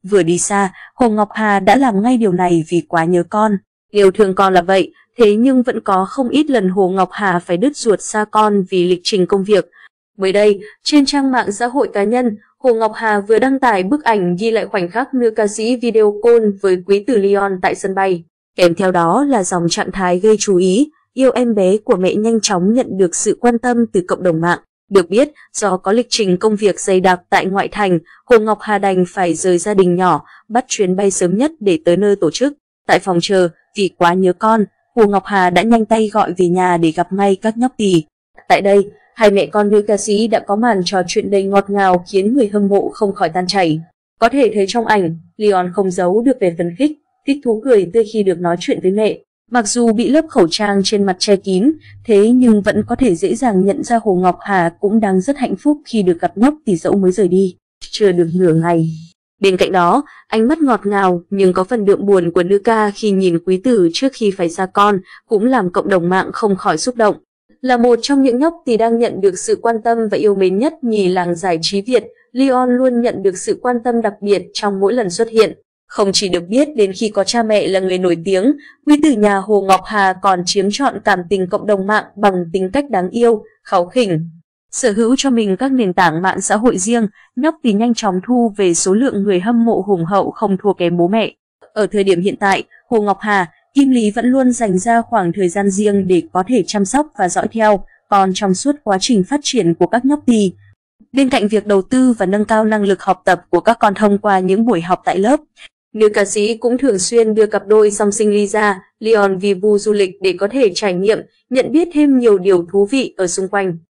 Vừa đi xa, Hồ Ngọc Hà đã làm ngay điều này vì quá nhớ con. Yêu thương con là vậy, thế nhưng vẫn có không ít lần Hồ Ngọc Hà phải đứt ruột xa con vì lịch trình công việc. Mới đây, trên trang mạng xã hội cá nhân, Hồ Ngọc Hà vừa đăng tải bức ảnh ghi lại khoảnh khắc nữ ca sĩ video call với quý tử Leon tại sân bay. Kèm theo đó là dòng trạng thái gây chú ý, yêu em bé của mẹ nhanh chóng nhận được sự quan tâm từ cộng đồng mạng. Được biết, do có lịch trình công việc dày đặc tại ngoại thành, Hồ Ngọc Hà đành phải rời gia đình nhỏ, bắt chuyến bay sớm nhất để tới nơi tổ chức. Tại phòng chờ, vì quá nhớ con, Hồ Ngọc Hà đã nhanh tay gọi về nhà để gặp ngay các nhóc tỳ. Tại đây, hai mẹ con nữ ca sĩ đã có màn trò chuyện đầy ngọt ngào khiến người hâm mộ không khỏi tan chảy. Có thể thấy trong ảnh, Leon không giấu được vẻ phấn khích, thích thú cười tươi khi được nói chuyện với mẹ. Mặc dù bị lớp khẩu trang trên mặt che kín, thế nhưng vẫn có thể dễ dàng nhận ra Hồ Ngọc Hà cũng đang rất hạnh phúc khi được gặp nhóc tỳ dẫu mới rời đi. Chưa được nửa ngày. Bên cạnh đó, ánh mắt ngọt ngào nhưng có phần đượm buồn của nữ ca khi nhìn quý tử trước khi phải ra con cũng làm cộng đồng mạng không khỏi xúc động. Là một trong những nhóc tỳ đang nhận được sự quan tâm và yêu mến nhất nhì làng giải trí Việt, Leon luôn nhận được sự quan tâm đặc biệt trong mỗi lần xuất hiện. Không chỉ được biết đến khi có cha mẹ là người nổi tiếng, quý tử nhà Hồ Ngọc Hà còn chiếm trọn cảm tình cộng đồng mạng bằng tính cách đáng yêu, kháu khỉnh. Sở hữu cho mình các nền tảng mạng xã hội riêng, nhóc tỳ nhanh chóng thu về số lượng người hâm mộ hùng hậu không thua kém bố mẹ. Ở thời điểm hiện tại, Hồ Ngọc Hà, Kim Lý vẫn luôn dành ra khoảng thời gian riêng để có thể chăm sóc và dõi theo con trong suốt quá trình phát triển của các nhóc tỳ. Bên cạnh việc đầu tư và nâng cao năng lực học tập của các con thông qua những buổi học tại lớp, nữ ca sĩ cũng thường xuyên đưa cặp đôi song sinh Lisa, Leon vi vu du lịch để có thể trải nghiệm, nhận biết thêm nhiều điều thú vị ở xung quanh.